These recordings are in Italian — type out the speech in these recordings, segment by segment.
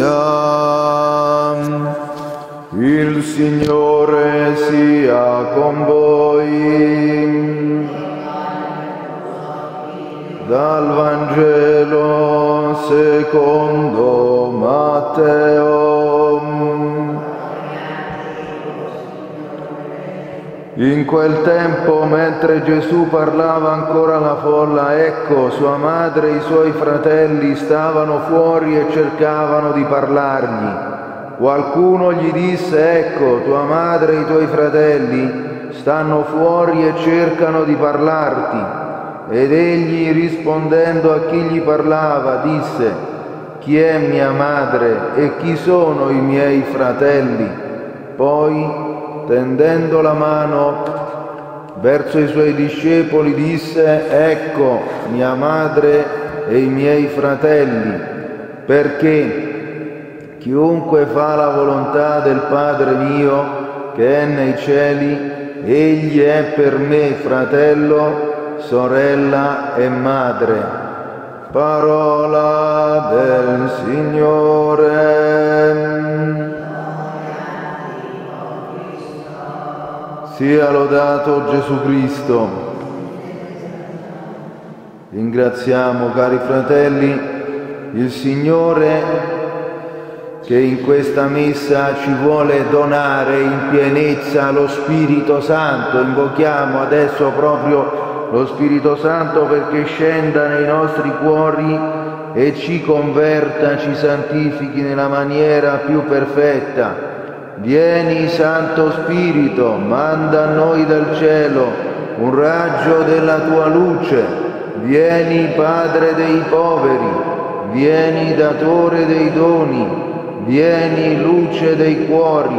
Il Signore sia con voi. Dal Vangelo secondo Matteo. In quel tempo, mentre Gesù parlava ancora alla folla, ecco, sua madre e i suoi fratelli stavano fuori e cercavano di parlargli. Qualcuno gli disse: ecco, tua madre e i tuoi fratelli stanno fuori e cercano di parlarti. Ed egli, rispondendo a chi gli parlava, disse: chi è mia madre e chi sono i miei fratelli? Poi, tendendo la mano verso i suoi discepoli, disse: ecco mia madre e i miei fratelli, perché chiunque fa la volontà del Padre mio che è nei cieli, egli è per me fratello, sorella e madre. Parola del Signore. Sia lodato Gesù Cristo. Ringraziamo, cari fratelli, il Signore che in questa messa ci vuole donare in pienezza lo Spirito Santo. Invochiamo adesso proprio lo Spirito Santo perché scenda nei nostri cuori e ci converta, ci santifichi nella maniera più perfetta. Vieni, Santo Spirito, manda a noi dal cielo un raggio della tua luce. Vieni, Padre dei poveri, vieni, Datore dei doni, vieni, luce dei cuori,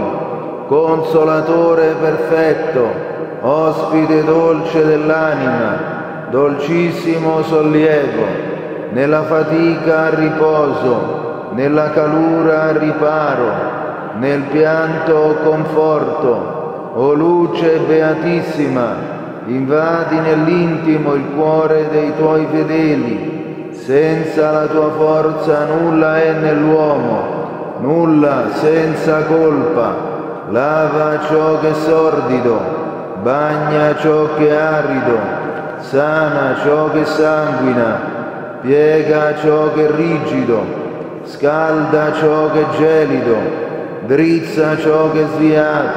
Consolatore perfetto, ospite dolce dell'anima, dolcissimo sollievo, nella fatica riposo, nella calura riparo, nel pianto conforto. O luce beatissima, invadi nell'intimo il cuore dei tuoi fedeli. Senza la tua forza nulla è nell'uomo, nulla senza colpa. Lava ciò che è sordido, bagna ciò che è arido, sana ciò che sanguina, piega ciò che è rigido, scalda ciò che è gelido, drizza ciò che è sviato.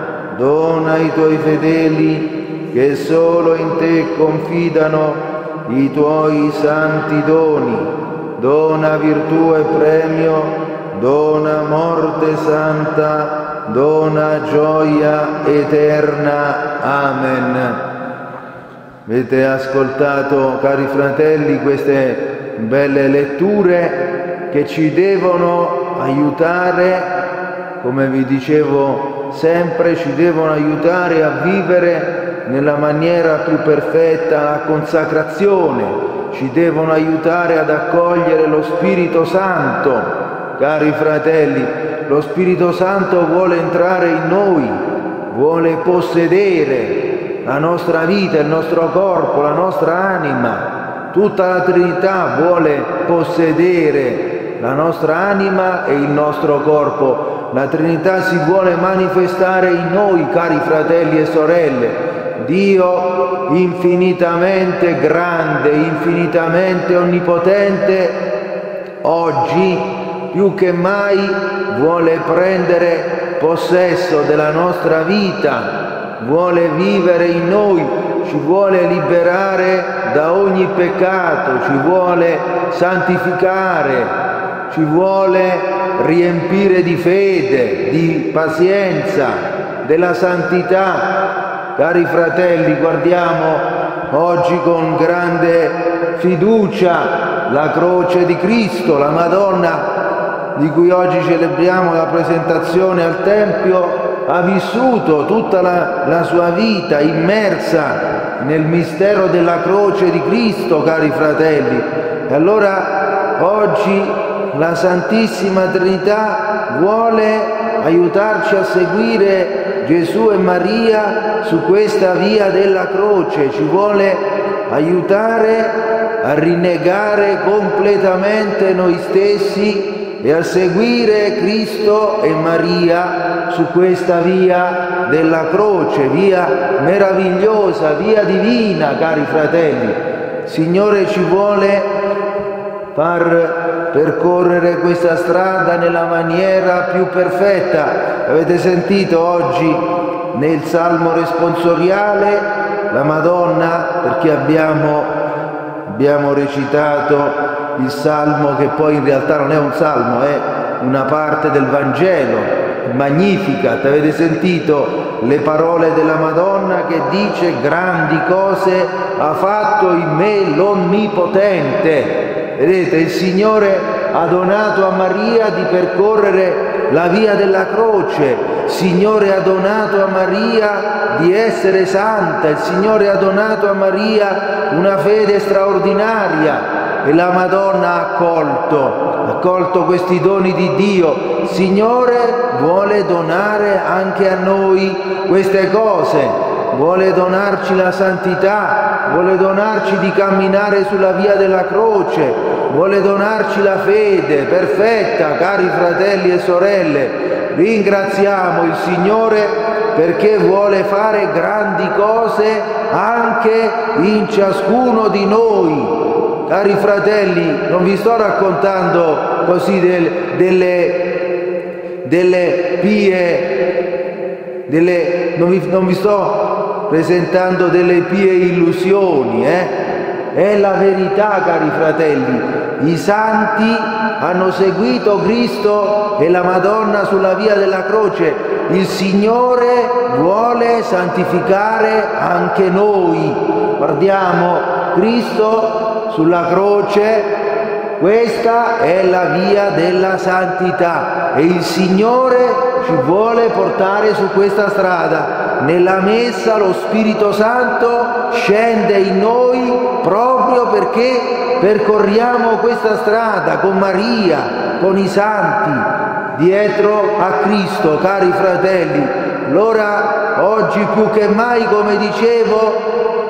Dona ai tuoi fedeli che solo in te confidano i tuoi santi doni. Dona virtù e premio, dona morte santa, dona gioia eterna. Amen. Avete ascoltato, cari fratelli, queste belle letture che ci devono aiutare, come vi dicevo sempre, ci devono aiutare a vivere nella maniera più perfetta la consacrazione, ci devono aiutare ad accogliere lo Spirito Santo. Cari fratelli, lo Spirito Santo vuole entrare in noi, vuole possedere la nostra vita, il nostro corpo, la nostra anima. Tutta la Trinità vuole possedere la nostra anima e il nostro corpo. La Trinità si vuole manifestare in noi, cari fratelli e sorelle. Dio infinitamente grande, infinitamente onnipotente, oggi più che mai vuole prendere possesso della nostra vita, vuole vivere in noi, ci vuole liberare da ogni peccato, ci vuole santificare, ci vuole riempire di fede, di pazienza, della santità. Cari fratelli, guardiamo oggi con grande fiducia la croce di Cristo, la Madonna di cui oggi celebriamo la presentazione al Tempio, ha vissuto tutta la sua vita immersa nel mistero della croce di Cristo, cari fratelli. E allora oggi la Santissima Trinità vuole aiutarci a seguire Gesù e Maria su questa via della croce, ci vuole aiutare a rinnegare completamente noi stessi e a seguire Cristo e Maria su questa via della croce, via meravigliosa, via divina, cari fratelli. Il Signore ci vuole far percorrere questa strada nella maniera più perfetta. Avete sentito oggi nel Salmo responsoriale la Madonna, perché abbiamo recitato il Salmo che poi in realtà non è un Salmo, è una parte del Vangelo, Magnificat. Avete sentito le parole della Madonna che dice: grandi cose ha fatto in me l'Onnipotente. Vedete, il Signore ha donato a Maria di percorrere la via della croce, il Signore ha donato a Maria di essere santa, il Signore ha donato a Maria una fede straordinaria e la Madonna ha accolto questi doni di Dio. Il Signore vuole donare anche a noi queste cose, vuole donarci la santità, vuole donarci di camminare sulla via della croce, vuole donarci la fede perfetta, cari fratelli e sorelle. Ringraziamo il Signore perché vuole fare grandi cose anche in ciascuno di noi. Cari fratelli, non vi sto raccontando così non vi sto presentando delle pie illusioni, È la verità, cari fratelli. I santi hanno seguito Cristo e la Madonna sulla via della croce. Il Signore vuole santificare anche noi. Guardiamo Cristo sulla croce, questa è la via della santità e il Signore ci vuole portare su questa strada. Nella messa lo Spirito Santo scende in noi proprio perché percorriamo questa strada con Maria, con i santi, dietro a Cristo, cari fratelli. Allora oggi più che mai, come dicevo,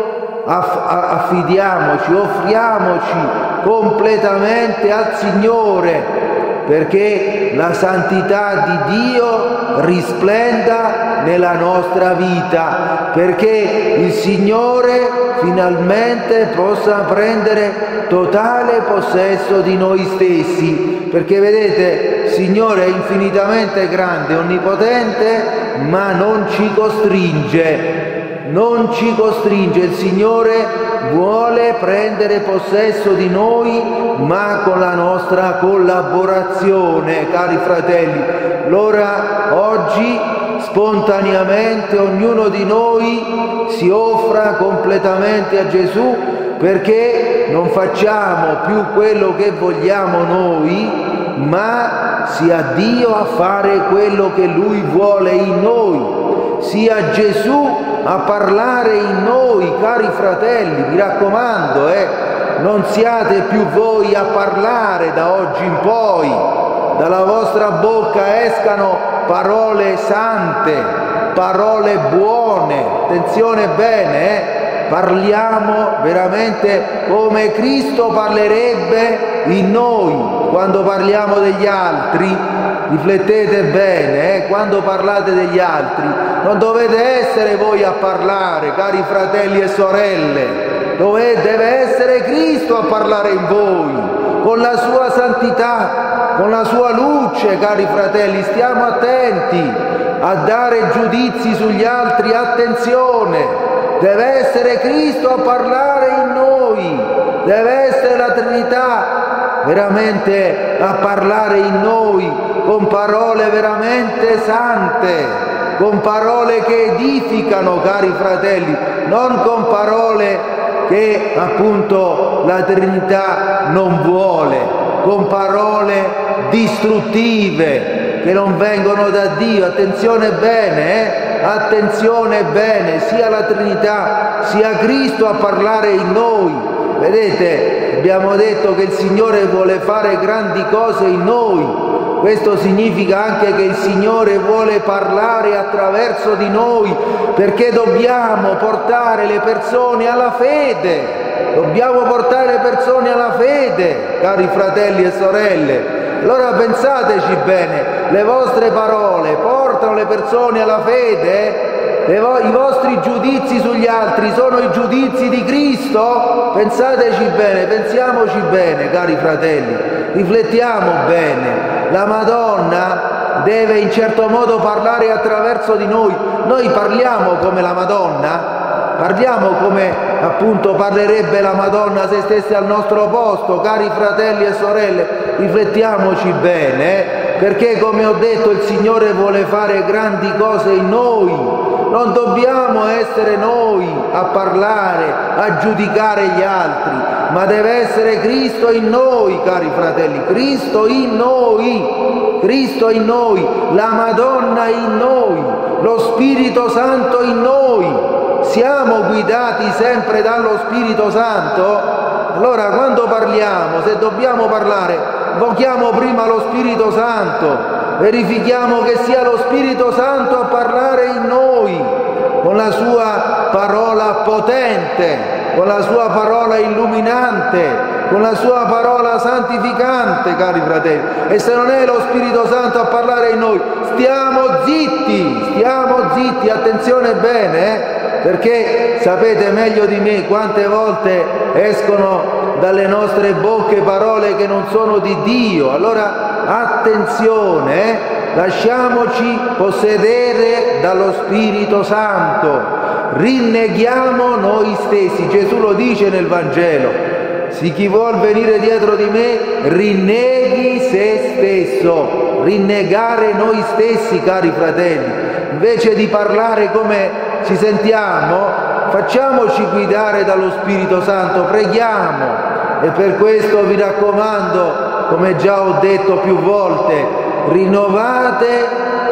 affidiamoci, offriamoci completamente al Signore, perché la santità di Dio risplenda nella nostra vita, perché il Signore finalmente possa prendere totale possesso di noi stessi, perché vedete, il Signore è infinitamente grande, onnipotente, ma non ci costringe. Non ci costringe, il Signore vuole prendere possesso di noi, ma con la nostra collaborazione, cari fratelli. Allora oggi spontaneamente ognuno di noi si offra completamente a Gesù, perché non facciamo più quello che vogliamo noi, ma sia Dio a fare quello che Lui vuole in noi. Sia Gesù a parlare in noi, cari fratelli, mi raccomando, non siate più voi a parlare da oggi in poi, dalla vostra bocca escano parole sante, parole buone, attenzione bene, parliamo veramente come Cristo parlerebbe in noi. Quando parliamo degli altri, riflettete bene, quando parlate degli altri non dovete essere voi a parlare, cari fratelli e sorelle, deve essere Cristo a parlare in voi, con la sua santità, con la sua luce, cari fratelli. Stiamo attenti a dare giudizi sugli altri, attenzione, deve essere Cristo a parlare in noi, deve essere la Trinità veramente a parlare in noi, con parole veramente sante, con parole che edificano, cari fratelli, non con parole che appunto la Trinità non vuole, con parole distruttive che non vengono da Dio. Attenzione bene, sia la Trinità sia Cristo a parlare in noi. Vedete, abbiamo detto che il Signore vuole fare grandi cose in noi. Questo significa anche che il Signore vuole parlare attraverso di noi, perché dobbiamo portare le persone alla fede. Dobbiamo portare le persone alla fede, cari fratelli e sorelle. Allora pensateci bene, le vostre parole portano le persone alla fede? I vostri giudizi sugli altri sono i giudizi di Cristo? Pensateci bene, pensiamoci bene, cari fratelli, riflettiamo bene. La Madonna deve in certo modo parlare attraverso di noi. Noi parliamo come la Madonna? Parliamo come appunto parlerebbe la Madonna se stesse al nostro posto? Cari fratelli e sorelle, riflettiamoci bene, perché come ho detto il Signore vuole fare grandi cose in noi. Non dobbiamo essere noi a parlare, a giudicare gli altri, ma deve essere Cristo in noi, cari fratelli, Cristo in noi, Cristo in noi, la Madonna in noi, lo Spirito Santo in noi. Siamo guidati sempre dallo Spirito Santo? Allora quando parliamo, se dobbiamo parlare, invochiamo prima lo Spirito Santo, verifichiamo che sia lo Spirito Santo a parlare in noi, con la sua parola potente, con la sua parola illuminante, con la sua parola santificante, cari fratelli. E se non è lo Spirito Santo a parlare in noi, stiamo zitti, attenzione bene, perché sapete meglio di me quante volte escono dalle nostre bocche parole che non sono di Dio. Allora attenzione, lasciamoci possedere dallo Spirito Santo, rinneghiamo noi stessi. Gesù lo dice nel Vangelo: se chi vuol venire dietro di me rinneghi se stesso. Rinnegare noi stessi, cari fratelli, invece di parlare come ci sentiamo, facciamoci guidare dallo Spirito Santo, preghiamo. E per questo vi raccomando, come già ho detto più volte, rinnovate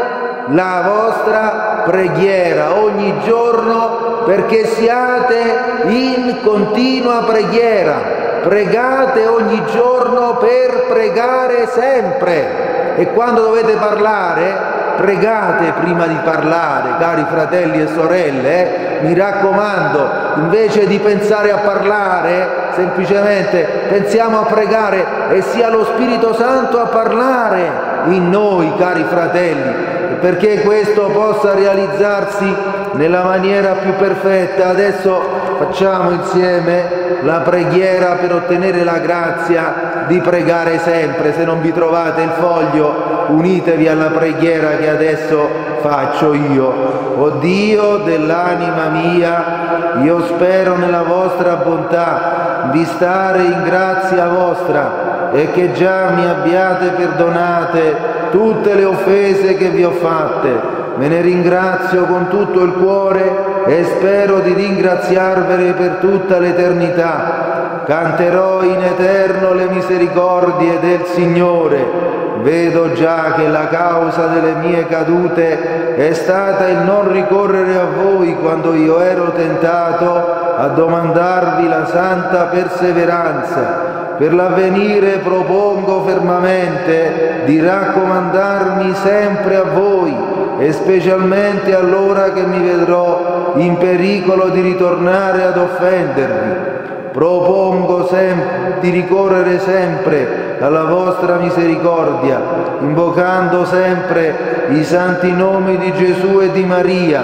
la vostra preghiera ogni giorno, perché siate in continua preghiera. Pregate ogni giorno per pregare sempre. E quando dovete parlare, pregate prima di parlare, cari fratelli e sorelle, mi raccomando, invece di pensare a parlare, semplicemente pensiamo a pregare e sia lo Spirito Santo a parlare in noi, cari fratelli, perché questo possa realizzarsi nella maniera più perfetta. Adesso facciamo insieme la preghiera per ottenere la grazia di pregare sempre. Se non vi trovate il foglio, unitevi alla preghiera che adesso faccio io. O Dio dell'anima mia, io spero nella vostra bontà di stare in grazia vostra e che già mi abbiate perdonate tutte le offese che vi ho fatte. Me ne ringrazio con tutto il cuore e spero di ringraziarvene per tutta l'eternità. Canterò in eterno le misericordie del Signore. Vedo già che la causa delle mie cadute è stata il non ricorrere a voi quando io ero tentato a domandarvi la santa perseveranza. Per l'avvenire propongo fermamente di raccomandarmi sempre a voi, e specialmente allora che mi vedrò in pericolo di ritornare ad offendervi. Propongo di ricorrere sempre alla vostra misericordia, invocando sempre i santi nomi di Gesù e di Maria,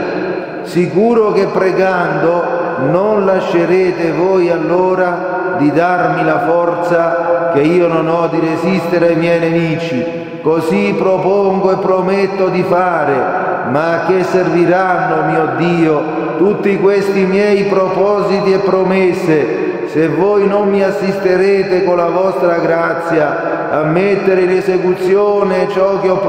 sicuro che pregando non lascerete voi allora di darmi la forza che io non ho di resistere ai miei nemici. Così propongo e prometto di fare, ma a che serviranno, mio Dio, tutti questi miei propositi e promesse, se voi non mi assisterete con la vostra grazia a mettere in esecuzione ciò che ho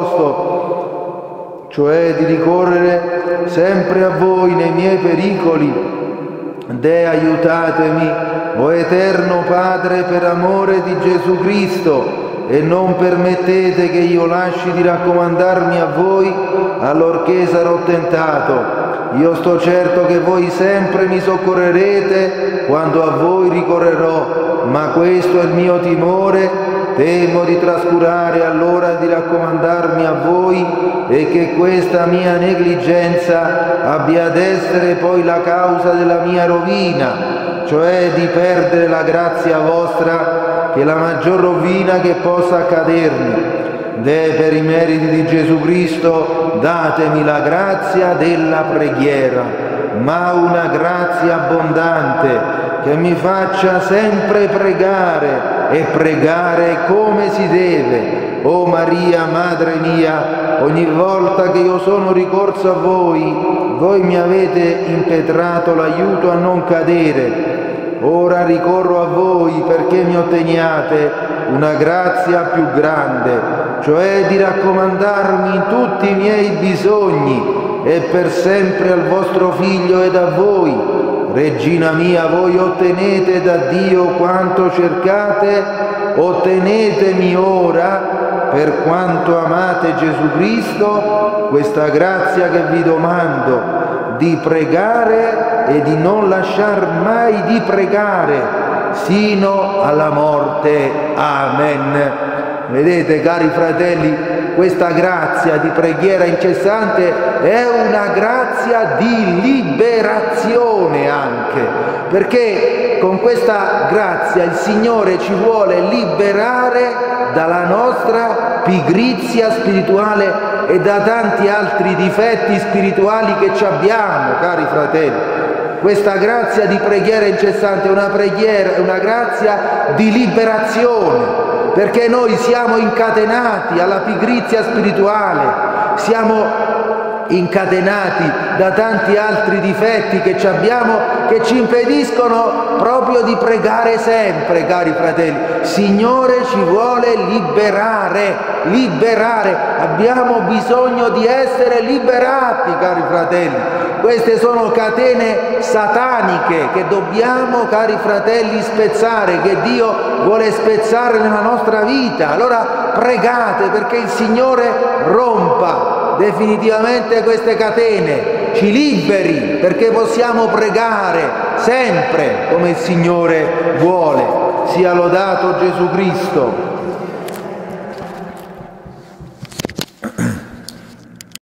proposto, cioè di ricorrere sempre a voi nei miei pericoli. Deh, aiutatemi, o Eterno Padre, per amore di Gesù Cristo, e non permettete che io lasci di raccomandarmi a voi allorché sarò tentato. Io sto certo che voi sempre mi soccorrerete quando a voi ricorrerò, ma questo è il mio timore. Temo di trascurare allora di raccomandarmi a voi e che questa mia negligenza abbia ad essere poi la causa della mia rovina, cioè di perdere la grazia vostra che è la maggior rovina che possa accadermi. Per i meriti di Gesù Cristo datemi la grazia della preghiera, ma una grazia abbondante che mi faccia sempre pregare e pregare come si deve. O Maria, Madre mia, ogni volta che io sono ricorso a voi mi avete impetrato l'aiuto a non cadere. Ora ricorro a voi perché mi otteniate una grazia più grande, cioè di raccomandarmi in tutti i miei bisogni e per sempre al vostro Figlio ed a voi. Regina mia, voi ottenete da Dio quanto cercate, ottenetemi ora, per quanto amate Gesù Cristo, questa grazia che vi domando, di pregare e di non lasciar mai di pregare sino alla morte. Amen. Vedete, cari fratelli, questa grazia di preghiera incessante è una grazia di liberazione anche, perché con questa grazia il Signore ci vuole liberare dalla nostra pigrizia spirituale e da tanti altri difetti spirituali che ci abbiamo, cari fratelli. Questa grazia di preghiera incessante è una grazia di liberazione, perché noi siamo incatenati alla pigrizia spirituale, siamo incatenati da tanti altri difetti che ci abbiamo, che ci impediscono proprio di pregare sempre, cari fratelli. Signore ci vuole liberare, abbiamo bisogno di essere liberati, cari fratelli. Queste sono catene sataniche che dobbiamo, cari fratelli, spezzare, che Dio vuole spezzare nella nostra vita. Allora pregate perché il Signore rompa definitivamente queste catene, ci liberi perché possiamo pregare sempre come il Signore vuole. Sia lodato Gesù Cristo.